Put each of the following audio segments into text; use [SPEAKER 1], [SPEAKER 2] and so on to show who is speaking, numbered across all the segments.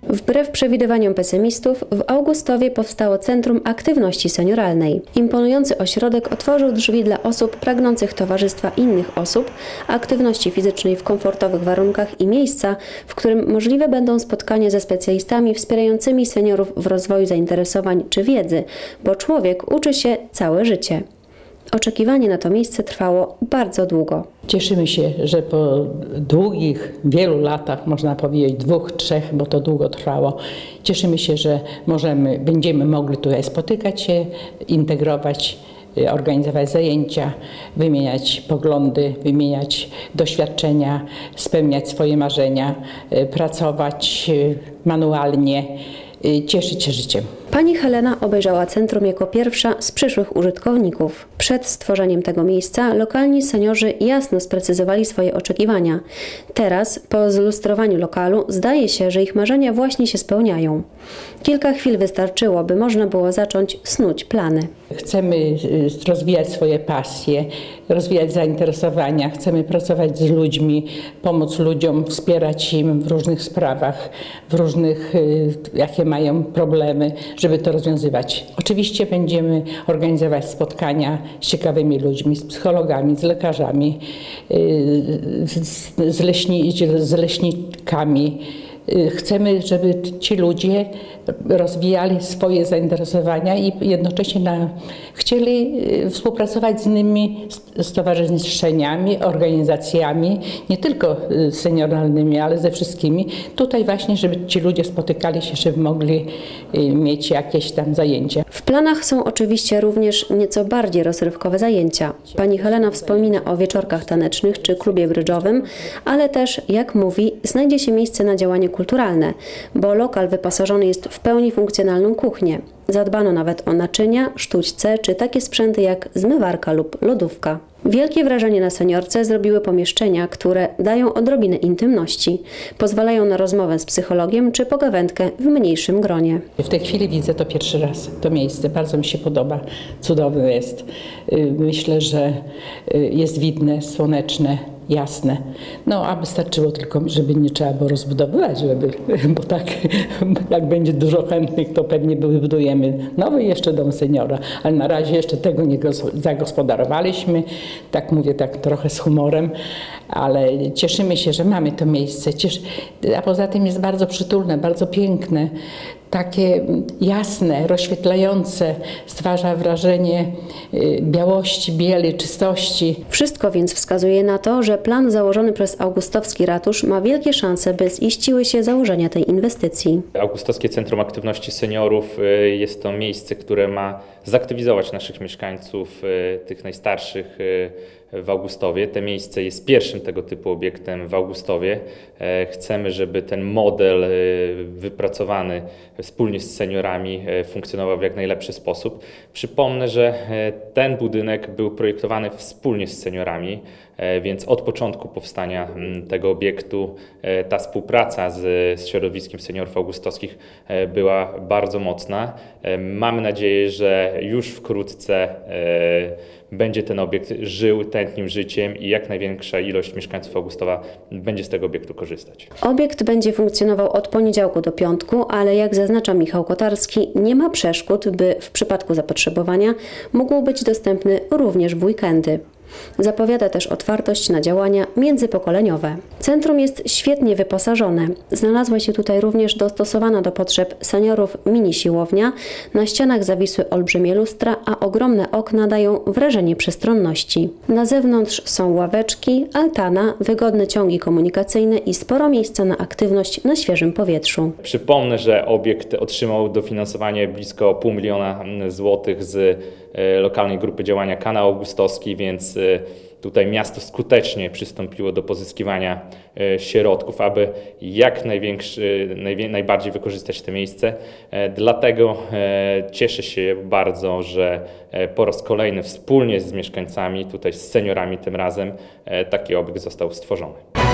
[SPEAKER 1] Wbrew przewidywaniom pesymistów, w Augustowie powstało Centrum Aktywności Senioralnej. Imponujący ośrodek otworzył drzwi dla osób pragnących towarzystwa innych osób, aktywności fizycznej w komfortowych warunkach i miejsca, w którym możliwe będą spotkania ze specjalistami wspierającymi seniorów w rozwoju zainteresowań czy wiedzy, bo człowiek uczy się całe życie. Oczekiwanie na to miejsce trwało bardzo długo.
[SPEAKER 2] Cieszymy się, że po długich, wielu latach, można powiedzieć 2, 3, bo to długo trwało, cieszymy się, że będziemy mogli tutaj spotykać się, integrować, organizować zajęcia, wymieniać poglądy, wymieniać doświadczenia, spełniać swoje marzenia, pracować manualnie, cieszyć się życiem.
[SPEAKER 1] Pani Helena obejrzała centrum jako pierwsza z przyszłych użytkowników. Przed stworzeniem tego miejsca lokalni seniorzy jasno sprecyzowali swoje oczekiwania. Teraz, po zlustrowaniu lokalu, zdaje się, że ich marzenia właśnie się spełniają. Kilka chwil wystarczyło, by można było zacząć snuć plany.
[SPEAKER 2] Chcemy rozwijać swoje pasje, rozwijać zainteresowania, chcemy pracować z ludźmi, pomóc ludziom, wspierać im w różnych sprawach, w różnych, jakie mają problemy, żeby to rozwiązywać. Oczywiście będziemy organizować spotkania z ciekawymi ludźmi, z psychologami, z lekarzami, z leśnikami. Chcemy, żeby ci ludzie rozwijali swoje zainteresowania i jednocześnie chcieli współpracować z innymi stowarzyszeniami, organizacjami, nie tylko senioralnymi, ale ze wszystkimi. Tutaj właśnie, żeby ci ludzie spotykali się, żeby mogli mieć jakieś tam zajęcia.
[SPEAKER 1] W planach są oczywiście również nieco bardziej rozrywkowe zajęcia. Pani Helena wspomina o wieczorkach tanecznych czy klubie brydżowym, ale też, jak mówi, znajdzie się miejsce na działanie kulturalne, bo lokal wyposażony jest w pełni funkcjonalną kuchnię. Zadbano nawet o naczynia, sztućce czy takie sprzęty jak zmywarka lub lodówka. Wielkie wrażenie na seniorce zrobiły pomieszczenia, które dają odrobinę intymności, pozwalają na rozmowę z psychologiem czy pogawędkę w mniejszym gronie.
[SPEAKER 2] W tej chwili widzę to pierwszy raz, to miejsce, bardzo mi się podoba, cudowne jest. Myślę, że jest widne, słoneczne, jasne. No a wystarczyło tylko, żeby nie trzeba było rozbudowywać, bo tak jak będzie dużo chętnych, to pewnie wybudujemy nowy jeszcze dom seniora, ale na razie jeszcze tego nie zagospodarowaliśmy, tak mówię tak trochę z humorem, ale cieszymy się, że mamy to miejsce, a poza tym jest bardzo przytulne, bardzo piękne, takie jasne, rozświetlające, stwarza wrażenie białości, bieli, czystości.
[SPEAKER 1] Wszystko więc wskazuje na to, że plan założony przez augustowski ratusz ma wielkie szanse, by ziściły się założenia tej inwestycji.
[SPEAKER 3] Augustowskie Centrum Aktywności Seniorów jest to miejsce, które ma zaktywizować naszych mieszkańców, tych najstarszych w Augustowie. To miejsce jest pierwszym tego typu obiektem w Augustowie. Chcemy, żeby ten model wypracowany wspólnie z seniorami funkcjonował w jak najlepszy sposób. Przypomnę, że ten budynek był projektowany wspólnie z seniorami, więc od początku powstania tego obiektu ta współpraca z środowiskiem seniorów augustowskich była bardzo mocna. Mamy nadzieję, że już wkrótce będzie ten obiekt żył, tętnił życiem i jak największa ilość mieszkańców Augustowa będzie z tego obiektu korzystać.
[SPEAKER 1] Obiekt będzie funkcjonował od poniedziałku do piątku, ale jak zaznacza Michał Kotarski, nie ma przeszkód, by w przypadku zapotrzebowania mógł być dostępny również w weekendy. Zapowiada też otwartość na działania międzypokoleniowe. Centrum jest świetnie wyposażone. Znalazła się tutaj również dostosowana do potrzeb seniorów mini-siłownia. Na ścianach zawisły olbrzymie lustra, a ogromne okna dają wrażenie przestronności. Na zewnątrz są ławeczki, altana, wygodne ciągi komunikacyjne i sporo miejsca na aktywność na świeżym powietrzu.
[SPEAKER 3] Przypomnę, że obiekt otrzymał dofinansowanie blisko 500 000 złotych z lokalnej grupy działania Kanał Augustowski, więc tutaj miasto skutecznie przystąpiło do pozyskiwania środków, aby jak najbardziej wykorzystać to miejsce. Dlatego cieszę się bardzo, że po raz kolejny wspólnie z mieszkańcami, tutaj z seniorami tym razem, taki obiekt został stworzony.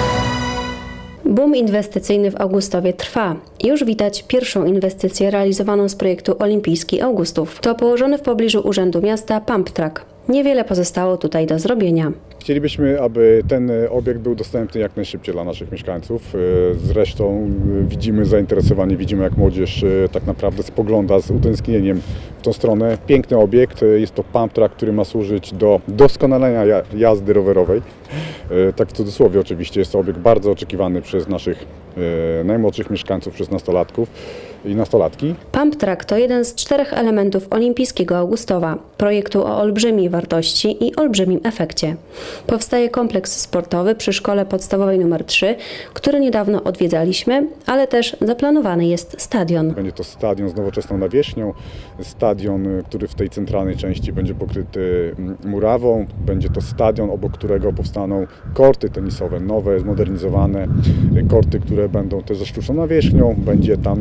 [SPEAKER 1] Boom inwestycyjny w Augustowie trwa. Już widać pierwszą inwestycję realizowaną z projektu Olimpijski Augustów. To położony w pobliżu Urzędu Miasta pump track. Niewiele pozostało tutaj do zrobienia.
[SPEAKER 4] Chcielibyśmy, aby ten obiekt był dostępny jak najszybciej dla naszych mieszkańców. Zresztą widzimy zainteresowanie, widzimy jak młodzież tak naprawdę spogląda z utęsknieniem w tą stronę. Piękny obiekt, jest to pump track, który ma służyć do doskonalenia jazdy rowerowej. Tak w cudzysłowie oczywiście, jest to obiekt bardzo oczekiwany przez naszych najmłodszych mieszkańców, przez nastolatków i nastolatki.
[SPEAKER 1] Pump track to jeden z 4 elementów olimpijskiego Augustowa, projektu o olbrzymiej wartości i olbrzymim efekcie. Powstaje kompleks sportowy przy szkole podstawowej nr 3, który niedawno odwiedzaliśmy, ale też zaplanowany jest stadion.
[SPEAKER 4] Będzie to stadion z nowoczesną nawierzchnią, stadion, który w tej centralnej części będzie pokryty murawą. Będzie to stadion, obok którego powstaną korty tenisowe, nowe, zmodernizowane korty, które będą też ze sztuczną nawierzchnią. Będzie tam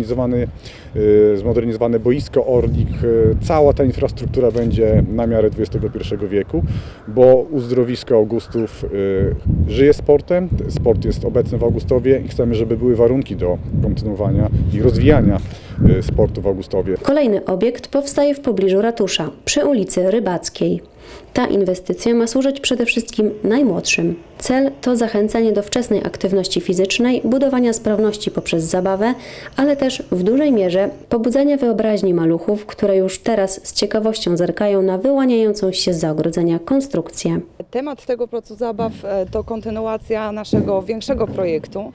[SPEAKER 4] zmodernizowane boisko Orlik. Cała ta infrastruktura będzie na miarę XXI wieku, bo uzdrowisko Augustów żyje sportem. Sport jest obecny w Augustowie i chcemy, żeby były warunki do kontynuowania i rozwijania sportu w Augustowie.
[SPEAKER 1] Kolejny obiekt powstaje w pobliżu ratusza, przy ulicy Rybackiej. Ta inwestycja ma służyć przede wszystkim najmłodszym. Cel to zachęcenie do wczesnej aktywności fizycznej, budowania sprawności poprzez zabawę, ale też w dużej mierze pobudzenie wyobraźni maluchów, które już teraz z ciekawością zerkają na wyłaniającą się zza ogrodzenia konstrukcję.
[SPEAKER 5] Temat tego placu zabaw to kontynuacja naszego większego projektu,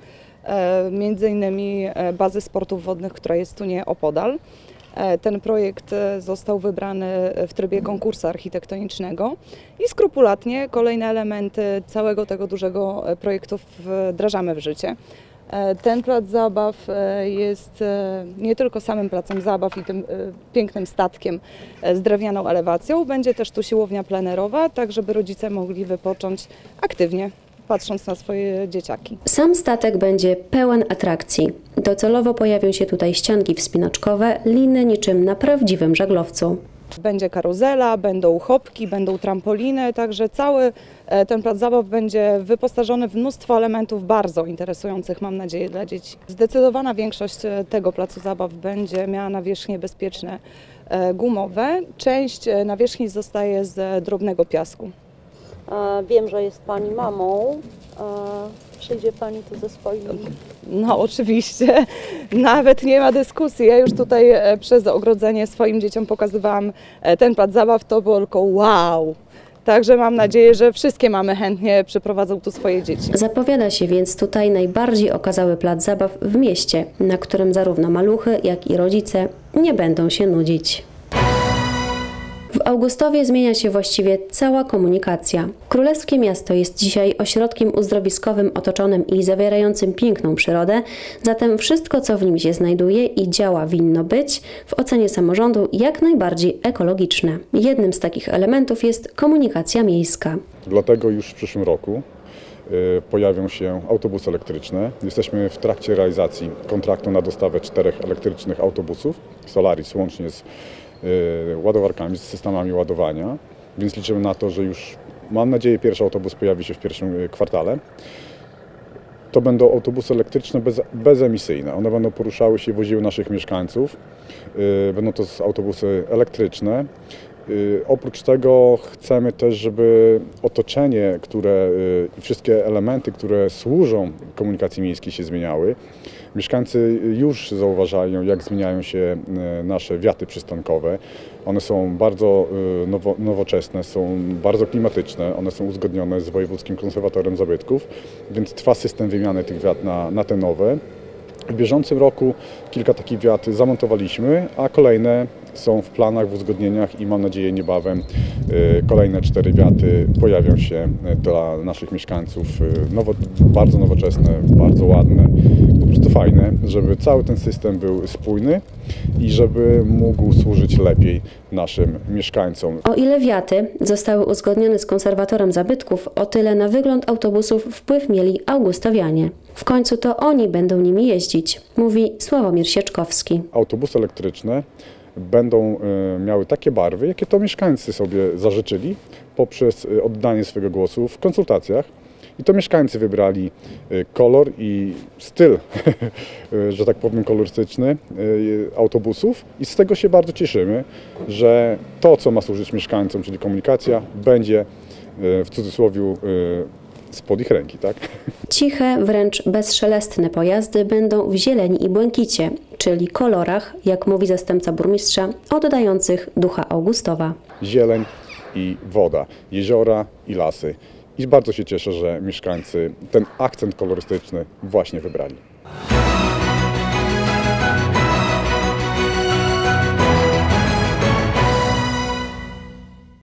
[SPEAKER 5] między innymi bazy sportów wodnych, która jest tu nieopodal. Ten projekt został wybrany w trybie konkursu architektonicznego i skrupulatnie kolejne elementy całego tego dużego projektu wdrażamy w życie. Ten plac zabaw jest nie tylko samym placem zabaw i tym pięknym statkiem z drewnianą elewacją, będzie też tu siłownia plenerowa, tak żeby rodzice mogli wypocząć aktywnie, patrząc na swoje dzieciaki.
[SPEAKER 1] Sam statek będzie pełen atrakcji. Docelowo pojawią się tutaj ścianki wspinaczkowe, liny niczym na prawdziwym żaglowcu.
[SPEAKER 5] Będzie karuzela, będą chopki, będą trampoliny, także cały ten plac zabaw będzie wyposażony w mnóstwo elementów bardzo interesujących, mam nadzieję, dla dzieci. Zdecydowana większość tego placu zabaw będzie miała nawierzchnie bezpieczne gumowe. Część nawierzchni zostaje z drobnego piasku.
[SPEAKER 6] Wiem, że jest Pani mamą. Przyjdzie Pani tu ze swoimi?
[SPEAKER 5] No oczywiście, nawet nie ma dyskusji. Ja już tutaj przez ogrodzenie swoim dzieciom pokazywałam ten plac zabaw, to było tylko wow. Także mam nadzieję, że wszystkie mamy chętnie przyprowadzą tu swoje dzieci.
[SPEAKER 1] Zapowiada się więc tutaj najbardziej okazały plac zabaw w mieście, na którym zarówno maluchy, jak i rodzice nie będą się nudzić. W Augustowie zmienia się właściwie cała komunikacja. Królewskie Miasto jest dzisiaj ośrodkiem uzdrowiskowym otoczonym i zawierającym piękną przyrodę, zatem wszystko, co w nim się znajduje i działa, winno być, w ocenie samorządu, jak najbardziej ekologiczne. Jednym z takich elementów jest komunikacja miejska.
[SPEAKER 4] Dlatego już w przyszłym roku pojawią się autobusy elektryczne. Jesteśmy w trakcie realizacji kontraktu na dostawę 4 elektrycznych autobusów Solaris, łącznie z ładowarkami, z systemami ładowania, więc liczymy na to, że już, mam nadzieję, pierwszy autobus pojawi się w pierwszym kwartale. To będą autobusy elektryczne bezemisyjne. One będą poruszały się, woziły naszych mieszkańców. Będą to autobusy elektryczne. Oprócz tego chcemy też, żeby otoczenie, i wszystkie elementy, które służą komunikacji miejskiej, się zmieniały. Mieszkańcy już zauważają, jak zmieniają się nasze wiaty przystankowe. One są bardzo nowoczesne, są bardzo klimatyczne, one są uzgodnione z Wojewódzkim Konserwatorem Zabytków, więc trwa system wymiany tych wiat na te nowe. W bieżącym roku kilka takich wiat zamontowaliśmy, a kolejne są w planach, w uzgodnieniach i mam nadzieję niebawem kolejne 4 wiaty pojawią się dla naszych mieszkańców. Bardzo nowoczesne, bardzo ładne, po prostu fajne, żeby cały ten system był spójny i żeby mógł służyć lepiej naszym mieszkańcom.
[SPEAKER 1] O ile wiaty zostały uzgodnione z konserwatorem zabytków, o tyle na wygląd autobusów wpływ mieli augustowianie. W końcu to oni będą nimi jeździć, mówi Sławomir Sieczkowski.
[SPEAKER 4] Autobusy elektryczne będą miały takie barwy, jakie to mieszkańcy sobie zażyczyli poprzez oddanie swego głosu w konsultacjach I to mieszkańcy wybrali kolor i styl, że tak powiem, kolorystyczny autobusów i z tego się bardzo cieszymy, że to, co ma służyć mieszkańcom, czyli komunikacja, będzie w cudzysłowie spod ich ręki, tak?
[SPEAKER 1] Ciche, wręcz bezszelestne pojazdy będą w zieleni i błękicie, czyli kolorach, jak mówi zastępca burmistrza, oddających ducha Augustowa.
[SPEAKER 4] Zieleń i woda, jeziora i lasy. I bardzo się cieszę, że mieszkańcy ten akcent kolorystyczny właśnie wybrali.